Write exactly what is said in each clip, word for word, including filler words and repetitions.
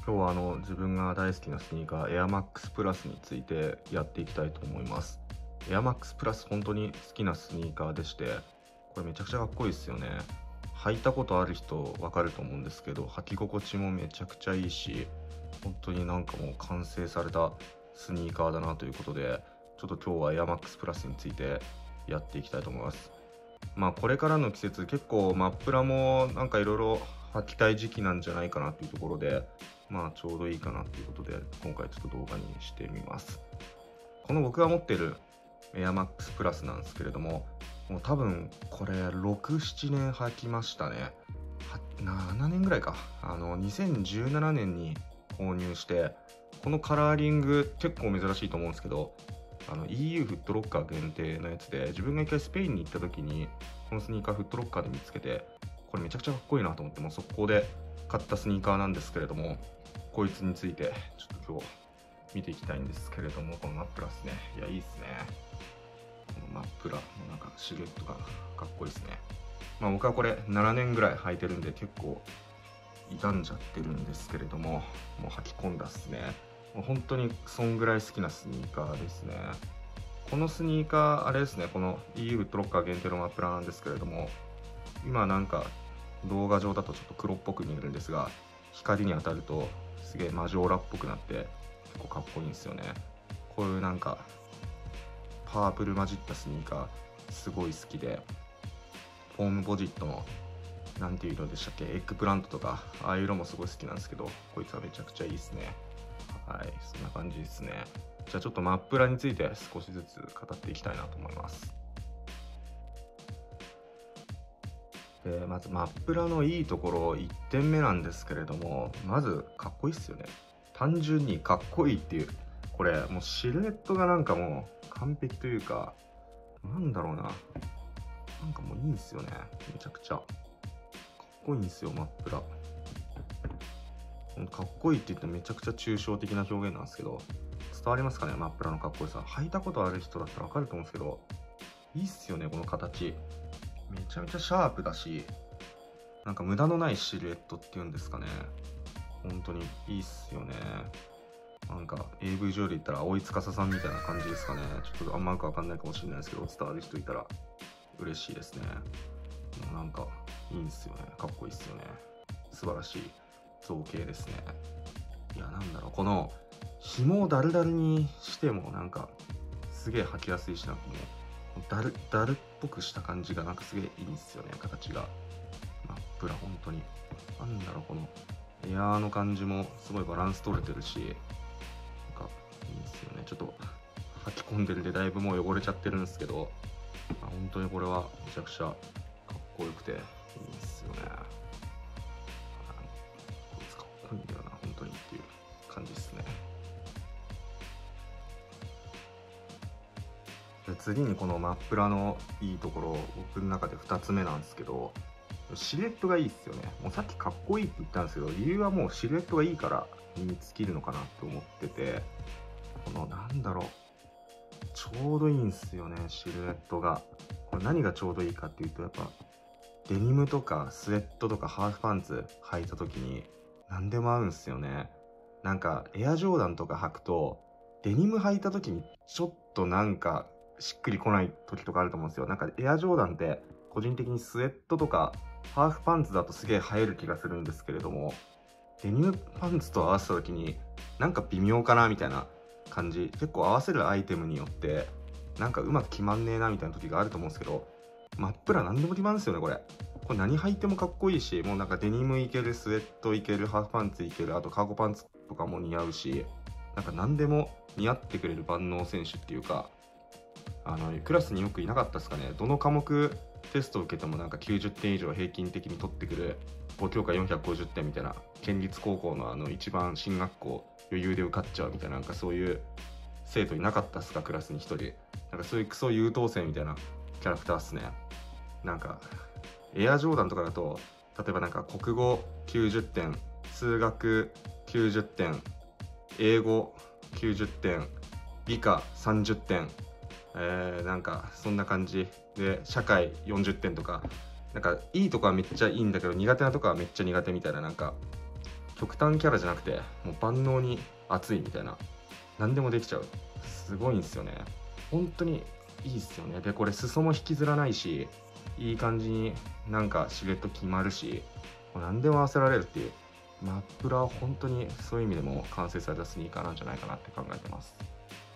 今日はあの自分が大好きなスニーカーエアマックスプラスについてやっていきたいと思います。エアマックスプラス本当に好きなスニーカーでして、これめちゃくちゃかっこいいですよね。履いたことある人わかると思うんですけど、履き心地もめちゃくちゃいいし、本当になんかもう完成されたスニーカーだなということで、ちょっと今日はエアマックスプラスについてやっていきたいと思います。まあこれからの季節結構マップラもなんかいろいろ履きたい時期なんじゃないかなっていうところで、まあちょうどいいかなっていうことで今回ちょっと動画にしてみます。この僕が持っているエアマックスプラスなんですけれども、もう多分これろく、ななねん履きましたね。ななねんぐらいか。あのにせんじゅうななねんに購入して、このカラーリング結構珍しいと思うんですけど、あの イーユー フットロッカー限定のやつで、自分が一回スペインに行った時にこのスニーカーフットロッカーで見つけて、これめちゃくちゃかっこいいなと思って、もう速攻で買ったスニーカーなんですけれども、こいつについてちょっと今日見ていきたいんですけれども、このマップラですね。いや、いいっすね。このマップラのなんかシルエットがかっこいいですね。まあ僕はこれななねんぐらい履いてるんで結構傷んじゃってるんですけれども、もう履き込んだっすね。もう本当にそんぐらい好きなスニーカーですね。このスニーカーあれですね、この イーユー フットロッカー限定のマップラなんですけれども、今なんか動画上だとちょっと黒っぽく見えるんですが、光に当たるとすげえマジョーラっぽくなって結構かっこいいんですよね。こういうなんかパープル混じったスニーカーすごい好きで、フォームポジットのなんていう色でしたっけ、エッグプラントとかああいう色もすごい好きなんですけど、こいつはめちゃくちゃいいですね。はい、そんな感じですね。じゃあちょっとマップラについて少しずつ語っていきたいなと思います。でまずマップラのいいところいってんめなんですけれども、まずかっこいいっすよね。単純にかっこいいっていう、これもうシルエットがなんかもう完璧というか、なんだろうな、なんかもういいんすよね。めちゃくちゃかっこいいんですよマップラ。かっこいいって言ってめちゃくちゃ抽象的な表現なんですけど、伝わりますかね、マップラのかっこよさ。履いたことある人だったらわかると思うんですけど、いいっすよねこの形。めちゃめちゃシャープだし、なんか無駄のないシルエットっていうんですかね。本当にいいっすよね。なんか エーブイ 上で言ったら蒼井司さんみたいな感じですかね。ちょっとあんまよくわかんないかもしれないですけど、伝わる人いたら嬉しいですね。もうなんかいいんすよね。かっこいいっすよね。素晴らしい造形ですね。いや、なんだろう、この紐をダルダルにしてもなんかすげえ履きやすいし、なんかもうダルダルっぽくした感じがなんかすげえいいんですよね、形が。マップラ本当になんだろう、このエアーの感じもすごいバランス取れてるし、なんかいいんですよね。ちょっと履き込んでるんでだいぶもう汚れちゃってるんですけど、まあ、本当にこれはめちゃくちゃかっこよくていいんですよね。こいつかっこいいんだよな本当にっていう感じですね。で次にこのマップラのいいところ、僕の中でふたつめなんですけど、シルエットがいいっすよね。もうさっきかっこいいって言ったんですけど、理由はもうシルエットがいいから身に尽きるのかなと思ってて、このなんだろう、ちょうどいいんすよね、シルエットが。これ何がちょうどいいかっていうと、やっぱデニムとかスウェットとかハーフパンツ履いた時に何でも合うんすよね。なんかエアジョーダンとか履くとデニム履いた時にちょっとなんかしっくりこない時とかあると思うんですよ。なんかエアジョーダンって個人的にスウェットとかハーフパンツだとすげえ映える気がするんですけれども、デニムパンツと合わせた時になんか微妙かなみたいな感じ、結構合わせるアイテムによってなんかうまく決まんねえなみたいな時があると思うんですけど、マップラ何でも決まるんですよねこれ。これ何履いてもかっこいいし、もうなんかデニムいける、スウェットいける、ハーフパンツいける、あとカーゴパンツとかも似合うし、なんか何でも似合ってくれる万能選手っていうか、あのクラスによくいなかったですかね。どの科目テストを受けてもなんかきゅうじゅってん以上平均的に取ってくる、ご教科よんひゃくごじゅってんみたいな、県立高校のあの一番進学校余裕で受かっちゃうみたいな、なんかそういう生徒いなかったっすか、クラスにひとり。なんかそういうクソ優等生みたいなキャラクターっすね。なんかエアジョーダンとかだと、例えばなんか国語きゅうじゅってん、数学きゅうじゅってん、英語きゅうじゅってん、理科さんじゅってん、えー、なんかそんな感じで、社会よんじゅってんとか、なんかいいとこはめっちゃいいんだけど苦手なとこはめっちゃ苦手みたいな、なんか極端キャラじゃなくてもう万能に熱いみたいな、何でもできちゃう、すごいんですよね。本当にいいっすよね。でこれ裾も引きずらないし、いい感じになんかシルエット決まるし、もう何でも合わせられるっていう、マップラは本当にそういう意味でも完成されたスニーカーなんじゃないかなって考えてます。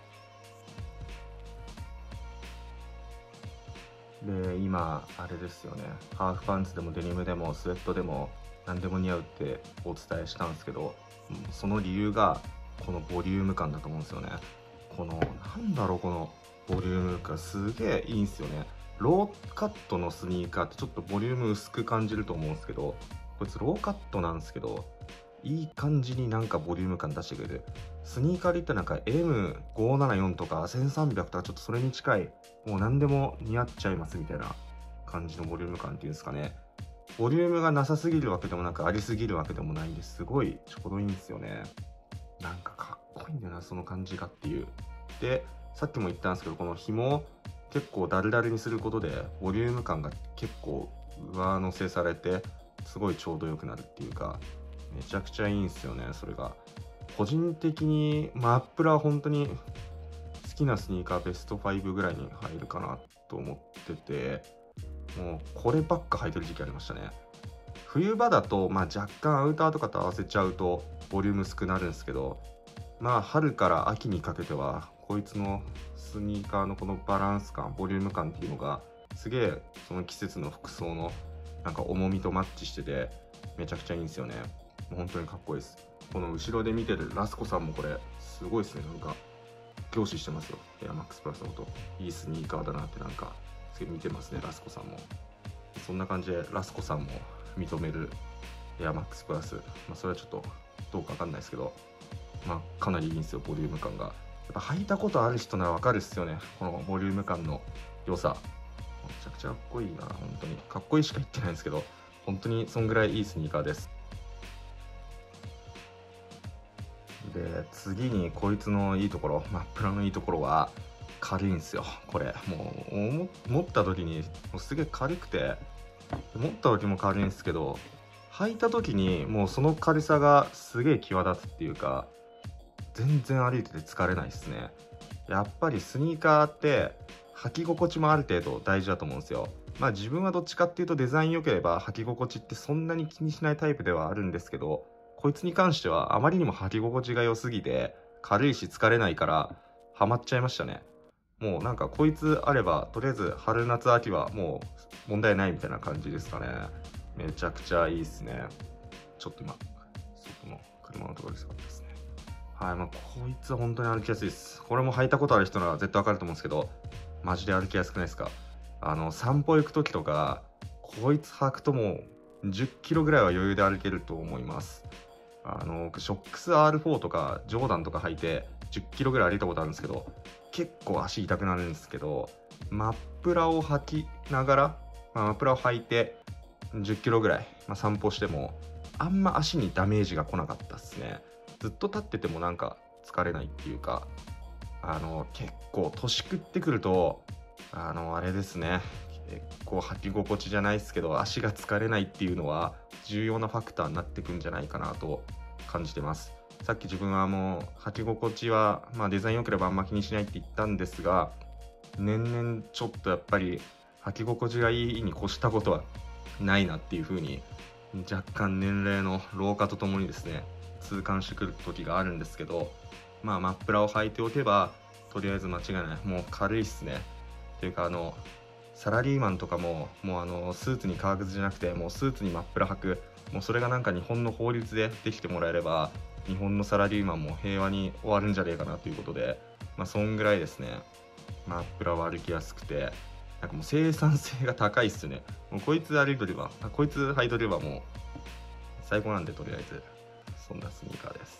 で今あれですよね、ハーフパンツでもデニムでもスウェットでも何でも似合うってお伝えしたんですけど、その理由がこのボリューム感だと思うんですよね。このなんだろう、このボリューム感すげえいいんですよね。ローカットのスニーカーってちょっとボリューム薄く感じると思うんですけど、こいつローカットなんですけどいい感じになんかボリューム感出してくれる。スニーカーで言ったらなんか エムごーななよん とかせんさんびゃくとかちょっとそれに近い、もう何でも似合っちゃいますみたいな感じのボリューム感っていうんですかね。ボリュームがなさすぎるわけでもなくありすぎるわけでもないんです、すごいちょうどいいんですよね。なんかかっこいいんだよな、その感じがっていう。でさっきも言ったんですけど、この紐を結構ダルダルにすることでボリューム感が結構上乗せされてすごいちょうどよくなるっていうか、めちゃくちゃいいんですよね。それが個人的にマップラは本当に好きなスニーカーベストファイブぐらいに入るかなと思ってて、もうこればっか履いてる時期ありましたね。冬場だと、まあ、若干アウターとかと合わせちゃうとボリューム少なるんですけど、まあ春から秋にかけてはこいつのスニーカーのこのバランス感ボリューム感っていうのがすげえその季節の服装のなんか重みとマッチしててめちゃくちゃいいんですよね。もう本当にかっこいいです。この後ろで見てるラスコさんもこれすごいですね。なんか凝視してますよ、エアマックスプラスのこと。いいスニーカーだなってなんかすげえ見てますね、ラスコさんも。そんな感じでラスコさんも認めるエアマックスプラス、まあ、それはちょっとどうかわかんないですけど、まあかなりいいんですよ、ボリューム感が。やっぱ履いたことある人ならわかるっすよね、このボリューム感の良さ。めちゃくちゃかっこいいな、本当にかっこいいしか言ってないんですけど、本当にそんぐらいいいスニーカーです。で次にこいつのいいところ、マップラのいいところは軽いんですよ。これもう持った時にもうすげえ軽くて、持った時も軽いんですけど履いた時にもうその軽さがすげえ際立つっていうか、全然歩いてて疲れないですね。やっぱりスニーカーって履き心地もある程度大事だと思うんですよ。まあ自分はどっちかっていうとデザイン良ければ履き心地ってそんなに気にしないタイプではあるんですけど、こいつに関してはあまりにも履き心地が良すぎて軽いし疲れないからハマっちゃいましたね。もうなんかこいつあればとりあえず春夏秋はもう問題ないみたいな感じですかね。めちゃくちゃいいですね。ちょっと今外の車のところで触ってですね。はい、まあ、こいつは本当に歩きやすいです。これも履いたことある人なら絶対わかると思うんですけど、マジで歩きやすくないですか。あの散歩行く時とかこいつ履くともうじゅっキロぐらいは余裕で歩けると思います。あのショックス アールフォー とかジョーダンとか履いてじゅっキロぐらい歩いたことあるんですけど、結構足痛くなるんですけど、マップラを履きながら、まあ、マップラを履いてじゅっキロぐらい、まあ、散歩してもあんま足にダメージが来なかったっすね。ずっと立っててもなんか疲れないっていうか、あの結構年食ってくるとあのあれですね、結構履き心地じゃないですけど足が疲れないっていうのは重要なファクターになってくんじゃないかなと感じてます。さっき自分はもう履き心地は、まあ、デザイン良ければあんま気にしないって言ったんですが、年々ちょっとやっぱり履き心地がいいに越したことはないなっていう風に若干年齢の老化とともにですね痛感してくる時があるんですけど、まあマップラを履いておけばとりあえず間違いない、もう軽いっすね。っていうかあのサラリーマンとかももうあのスーツに革靴じゃなくてもうスーツにマップラ履く、もうそれがなんか日本の法律でできてもらえれば日本のサラリーマンも平和に終わるんじゃねえかなということで、まあそんぐらいですねマップラは歩きやすくて、なんかもう生産性が高いっすね。もうこいつ歩いとればこいつ履いとればもう最高なんで、とりあえずそんなスニーカーです。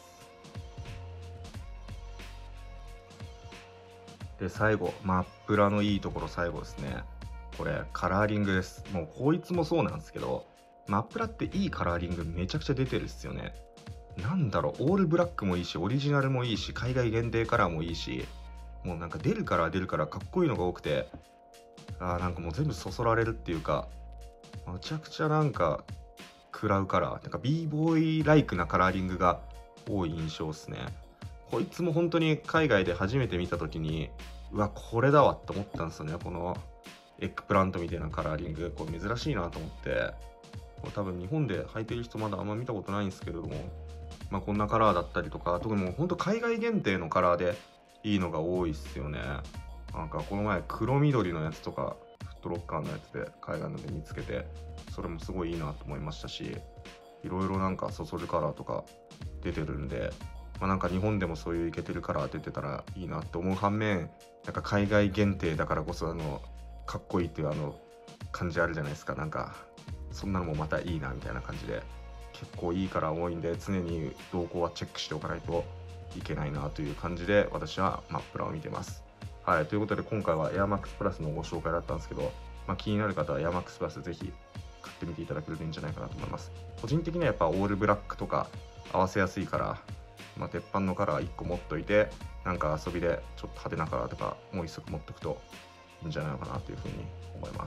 で最後マップラのいいところ最後ですね、これカラーリングです。もうこいつもそうなんですけどマップラっていいカラーリングめちゃくちゃ出てるっすよね。なんだろう、オールブラックもいいしオリジナルもいいし海外限定カラーもいいし、もうなんか出るから出るからかっこいいのが多くて、あーなんかもう全部そそられるっていうか、めちゃくちゃなんか食らうカラー、なんか b ボーイライクなカラーリングが多い印象ですね。こいつも本当に海外で初めて見た時に、うわこれだわって思ったんですよね。このエッグプラントみたいなカラーリング、これ珍しいなと思って、これ多分日本で履いてる人まだあんま見たことないんですけれども、まあ、こんなカラーだったりとか、特にもう本当海外限定のカラーでいいのが多いっすよね。なんかこの前黒緑のやつとかフットロッカーのやつで海外ので見つけて、それもすごいいいなと思いましたし、いろいろなんかそそるカラーとか出てるんで、まあ、なんか日本でもそういうイケてるカラー出てたらいいなって思う反面、なんか海外限定だからこそあのかっこいいっていうあの感じあるじゃないですか。なんかそんなのもまたいいなみたいな感じで、結構いいカラー多いんで常に動向はチェックしておかないといけないなという感じで私はマップラを見てます。はい、ということで今回は エアマックス プラスのご紹介だったんですけど、まあ、気になる方は エアマックス プラスぜひ買ってみていただけるといいんじゃないかなと思います。個人的にはやっぱオールブラックとか合わせやすいから、まあ、鉄板のカラーいっこ持っといて、なんか遊びでちょっと派手なカラーとかもう一足持っておくといいんじゃないのかなというふうに思います。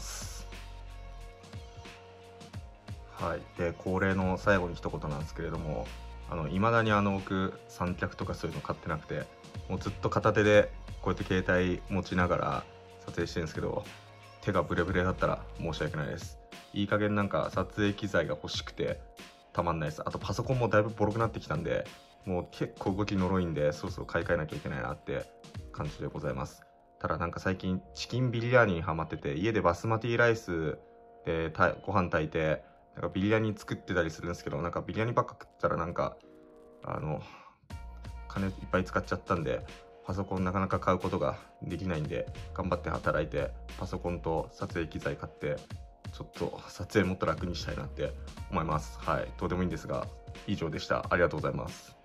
はい、で恒例の最後に一言なんですけれども、あの未だにあの僕三脚とかそういうの買ってなくて、もうずっと片手でこうやって携帯持ちながら撮影してるんですけど、手がブレブレだったら申し訳ないです。いい加減なんか撮影機材が欲しくてたまんないです。あとパソコンもだいぶボロくなってきたんで、もう結構動きのろいんで、そろそろ買い替えなきゃいけないなって感じでございます。ただなんか最近チキンビリヤーニにハマってて、家でバスマティライスでたご飯炊いてなんかビリヤニ作ってたりするんですけど、なんかビリヤニばっか食ったらなんかあの金いっぱい使っちゃったんで、パソコンなかなか買うことができないんで、頑張って働いてパソコンと撮影機材買ってちょっと撮影もっと楽にしたいなって思います。はい、どうでもいいんですが以上でした。ありがとうございます。